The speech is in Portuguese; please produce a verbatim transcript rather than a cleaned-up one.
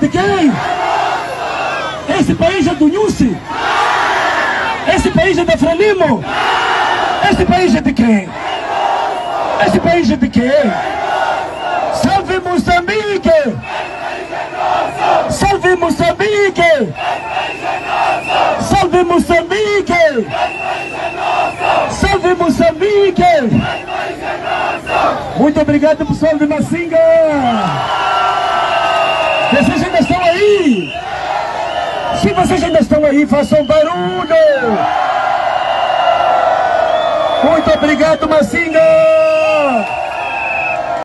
de quem? Esse país é do Nussi? Esse país é da Frelimo? Esse país é de quem? Esse país é de quem? Salve Moçambique! Salve Moçambique! Salve Moçambique! Salve Moçambique! Muito obrigado, pessoal de Massinga! Vocês ainda estão aí? Se vocês ainda estão aí, façam barulho! Muito obrigado, Massinga!